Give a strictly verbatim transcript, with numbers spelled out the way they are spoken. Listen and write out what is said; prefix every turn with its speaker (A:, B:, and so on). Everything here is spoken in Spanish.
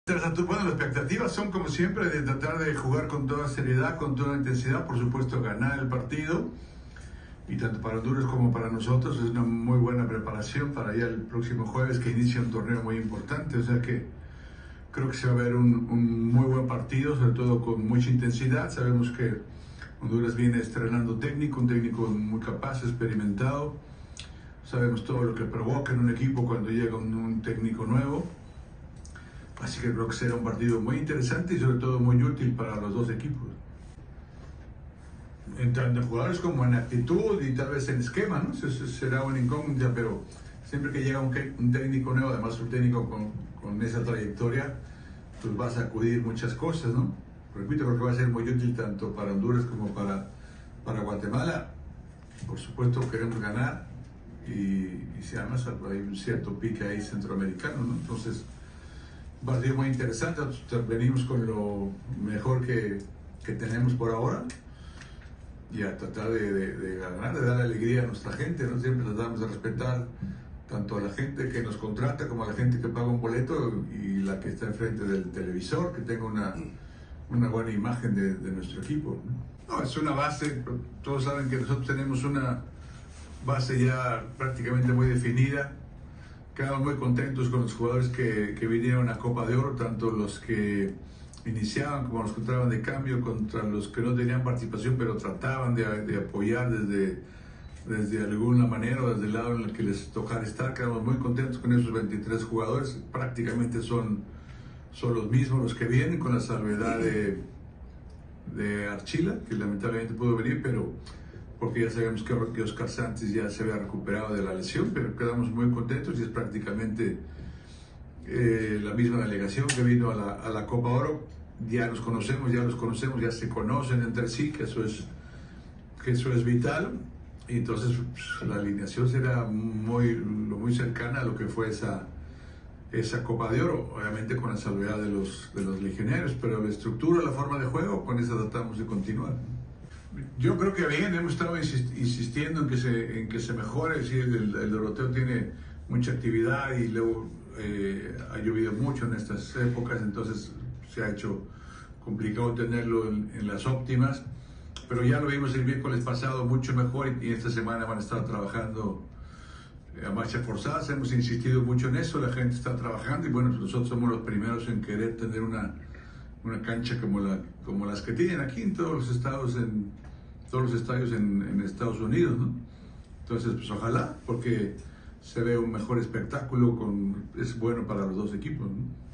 A: Bueno, las expectativas son como siempre de tratar de jugar con toda seriedad, con toda intensidad, por supuesto ganar el partido, y tanto para Honduras como para nosotros es una muy buena preparación para ya el próximo jueves que inicia un torneo muy importante, o sea que creo que se va a ver un, un muy buen partido, sobre todo con mucha intensidad. Sabemos que Honduras viene estrenando técnico, un técnico muy capaz, experimentado, sabemos todo lo que provoca en un equipo cuando llega un, un técnico nuevo. Así que creo que será un partido muy interesante y sobre todo muy útil para los dos equipos. En tanto en jugadores como en actitud y tal vez en esquema, ¿no? Eso será una incógnita, pero siempre que llega un, un técnico nuevo, además un técnico con, con esa trayectoria, pues va a sacudir muchas cosas, ¿no? Repito, creo que va a ser muy útil tanto para Honduras como para, para Guatemala. Por supuesto queremos ganar y, y si además hay un cierto pique ahí centroamericano, ¿no? Entonces, un partido muy interesante. Nosotros venimos con lo mejor que, que tenemos por ahora y a tratar de, de, de ganar, de dar alegría a nuestra gente, ¿no? Siempre tratamos de respetar tanto a la gente que nos contrata como a la gente que paga un boleto y la que está enfrente del televisor, que tenga una, una buena imagen de, de nuestro equipo, ¿no? No, es una base, todos saben que nosotros tenemos una base ya prácticamente muy definida. Quedamos muy contentos con los jugadores que, que vinieron a Copa de Oro, tanto los que iniciaban como los que entraban de cambio, contra los que no tenían participación pero trataban de, de apoyar desde, desde alguna manera o desde el lado en el que les tocara estar. Quedamos muy contentos con esos veintitrés jugadores, prácticamente son, son los mismos los que vienen, con la salvedad de, de Archila, que lamentablemente pudo venir, pero porque ya sabemos que, que Oscar Sánchez ya se había recuperado de la lesión, pero quedamos muy contentos y es prácticamente eh, la misma delegación que vino a la, a la Copa Oro. Ya los conocemos, ya los conocemos, ya se conocen entre sí, que eso es, que eso es vital. Y entonces pues, la alineación será muy, muy cercana a lo que fue esa, esa Copa de Oro, obviamente con la salvedad de los, de los legionarios, pero la estructura, la forma de juego, con esa tratamos de continuar. Yo creo que bien, hemos estado insistiendo en que se, en que se mejore. Sí, el, el Doroteo tiene mucha actividad y luego eh, ha llovido mucho en estas épocas, entonces se ha hecho complicado tenerlo en, en las óptimas, pero ya lo vimos el miércoles pasado mucho mejor y, y esta semana van a estar trabajando a marcha forzada. Hemos insistido mucho en eso, la gente está trabajando y bueno, nosotros somos los primeros en querer tener una una cancha como, la, como las que tienen aquí en todos los estados, en todos los estadios en, en Estados Unidos, ¿no? Entonces, pues ojalá, porque se ve un mejor espectáculo, con, es bueno para los dos equipos, ¿no?